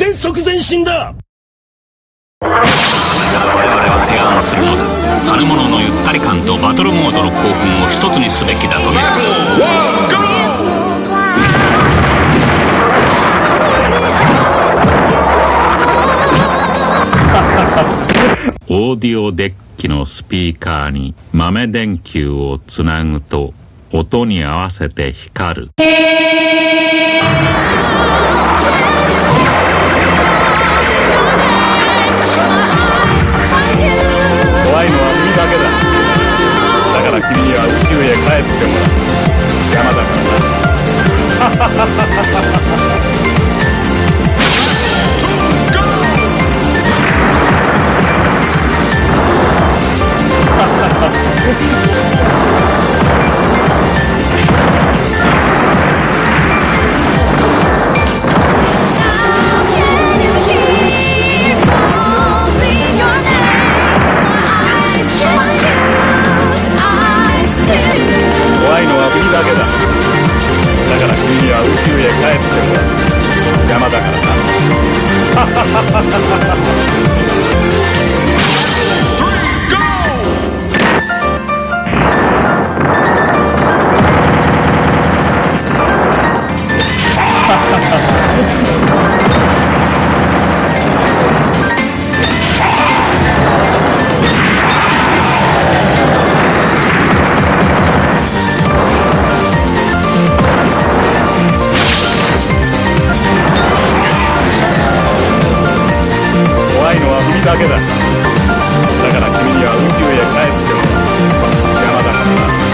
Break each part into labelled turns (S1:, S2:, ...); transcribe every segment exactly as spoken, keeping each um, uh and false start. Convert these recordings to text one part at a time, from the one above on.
S1: 戦即前進だ。
S2: だから我々は提案するのだ。春物のゆったり感とバトルモードの興奮を一つにすべきだという。オーディオデッキのスピーカーに豆電球をつなぐと音に合わせて光る。
S3: 怖いのは海だけだ。だから君には宇宙へ帰ってもらう。山だからな。怖いのは海だけだ。だから君には宇宙へ帰ってもらう。山だからな。だけだ。だから君には宇宙へ帰っても山だから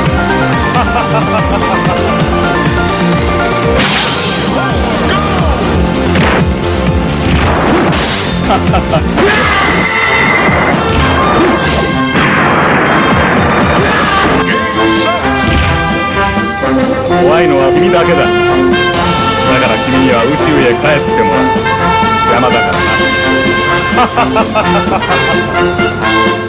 S3: な。怖いのは君だけだ。だから君には宇宙へ帰ってもらう。山だからな。